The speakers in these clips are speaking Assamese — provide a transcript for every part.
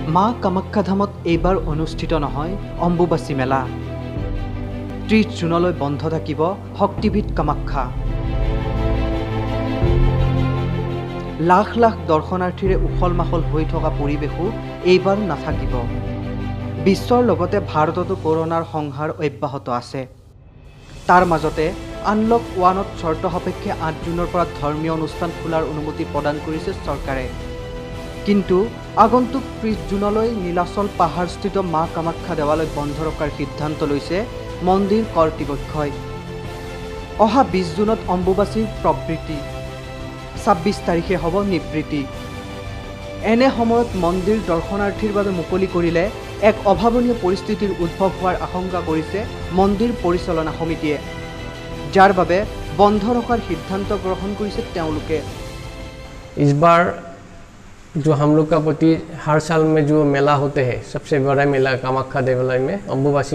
মা কামাখ্যা ধামত এইবাৰ অনুষ্ঠিত নহয় অম্বুবাচী মেলা। 30 জুনলৈ বন্ধ থাকিব শক্তিপীঠ কামাখ্যা। লাখ লাখ দৰ্শনাৰ্থীৰে উখল মাখল হৈ থকা পৰিৱেশো এইবাৰ নাথাকিব। বিশ্বৰ লগতে ভাৰততো কৰোনাৰ সংহাৰ অব্যাহত আছে। তাৰ মাজতে আনলক 1ত চৰ্ত সাপেক্ষে 8 জুনৰ পৰা ধৰ্মীয় অনুষ্ঠান খোলাৰ অনুমতি প্ৰদান কৰিছে চৰকাৰে। কিন্তু আগন্তুক 30 জুনলৈ নীলাচল পাহাৰস্থিত মা কামাখ্যা দেৱালয় বন্ধ ৰখাৰ সিদ্ধান্ত লৈছে মন্দিৰ কৰ্তৃপক্ষই। অহা 20 জুনত অম্বুবাচীৰ প্ৰবৃত্তি, 26 তাৰিখে হ'ব নিবৃত্তি। এনে সময়ত মন্দিৰ দৰ্শনাৰ্থীৰ বাবে মুকলি কৰিলে এক অভাৱনীয় পৰিস্থিতিৰ উদ্ভৱ হোৱাৰ আশংকা কৰিছে মন্দিৰ পৰিচালনা সমিতিয়ে, যাৰ বাবে বন্ধ ৰখাৰ সিদ্ধান্ত গ্ৰহণ কৰিছে তেওঁলোকে। इस बार जो हम लोग का प्रति हर साल में जो मेला होते हैं, सबसे बड़ा मेला कामाख्या देवालय में अम्बुबासी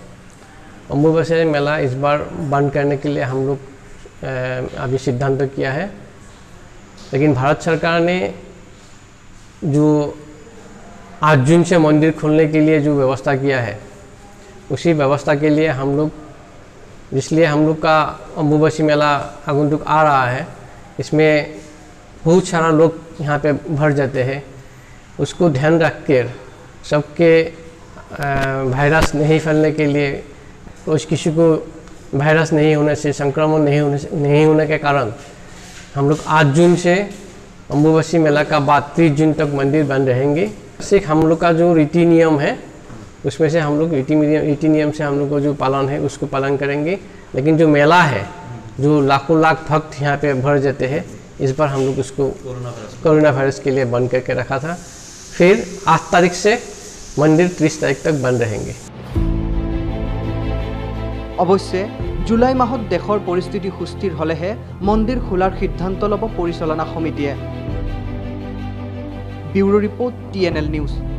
मेला इस बार बंद करने के लिए हम लोग अभी सिद्धांत किया है। लेकिन भारत सरकार ने जो 8 जून से मंदिर खोलने के लिए जो व्यवस्था किया है, उसी व्यवस्था के लिए हम लोग, इसलिए हम लोग का अम्बुबासी मेला आगंतुक आ रहा है, इसमें बहुत सारा लोग यहाँ पे भर जाते हैं। उसको ध्यान रख कर सबके वायरस नहीं फैलने के लिए, कुछ किसी को वायरस नहीं होने से, संक्रमण नहीं होने के कारण हम लोग 8 जून से अम्बुबासी मेला का बाद 30 जून तक मंदिर बंद रहेंगे। सिर्फ हम लोग का जो रीति नियम है, उसमें से हम लोग रीति नियम से हम लोग को जो पालन है उसको पालन करेंगे। लेकिन जो मेला है, जो लाखों लाख भक्त यहाँ पे भर जाते हैं, इस बार हम लोग उसको कोरोना वायरस के लिए बंद करके रखा था। फिर 8 तारीख से मंदिर 30 तारीख तक बंद रहेंगे। অৱশ্যে জুলাই মাহত দেশৰ পৰিস্থিতি সুস্থিৰ হলেহে মন্দিৰ খোলাৰ সিদ্ধান্ত ল'ব পৰিচালনা সমিতিয়ে। Bureau report TNL news.